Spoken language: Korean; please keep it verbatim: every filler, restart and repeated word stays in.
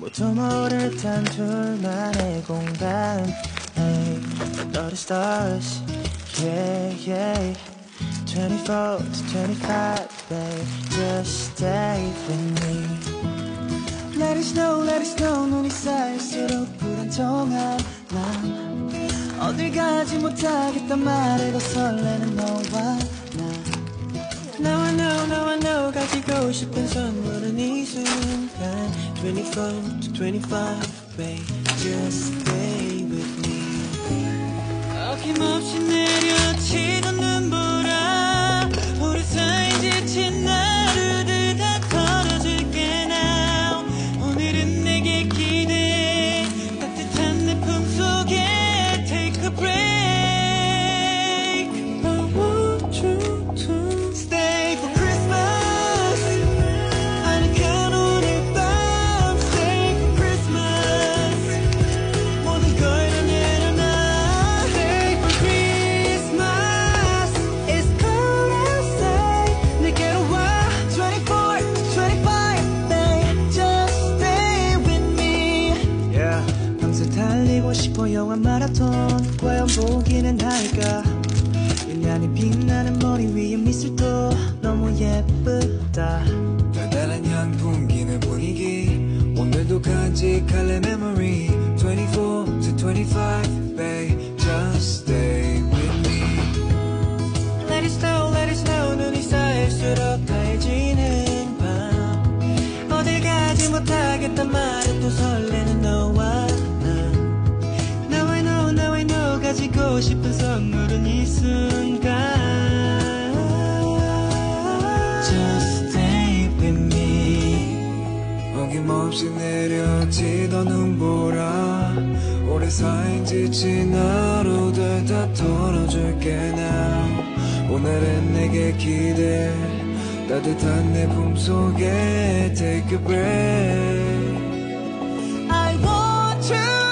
아무도 모를 단 둘만의 공간. Hey, under the stars, yeah, yeah. twenty-four to twenty-five, babe, just stay with me. Let it snow, let it snow. 눈이 쌓일수록 불안정한 난 어딜 가지 못하겠단 말에 더 설레는 너와 나. Now I know, now I know. 가지고 싶은 선물은 이 순간. twenty-four to twenty-five, babe, just stay with me. 어김없이 내려치던 눈보라 우리 사이 지친 하루들 다 털어줄게 now. 오늘은 내게 기대 따뜻한 내 품속에 take a break. I want you to stay for Christmas. 아늑한 오늘 밤 stay for Christmas. 모든 걸 다 내려놔 stay for Christmas. It's cold outside 내게로 와 twenty-four to twenty-five, babe, just stay with me. Yeah. 밤새 달리고 싶어 영화 마라톤. 과연 보기는 할까? 유난히 빛나는 머리 위에 미술도 너무 예쁘다. 달달한 향 풍기는 분위기 오늘도 간직할래 memory. twenty-four to twenty-five, babe, just stay with me. Let it snow, let it snow. 눈이 쌓일수록 하얘지는 밤 어딜 가지 못하겠단 말에 또 설레는 너와 나. Now I know, now I know. 가지고 싶은 선물은 이 순간. Just stay with me. 어김없이 내려지던 눈보라 오래 쌓인 지친 하루들 다 털어줄게 now. 오늘은 내게 기대 따뜻한 내 품속에 take a break. I want you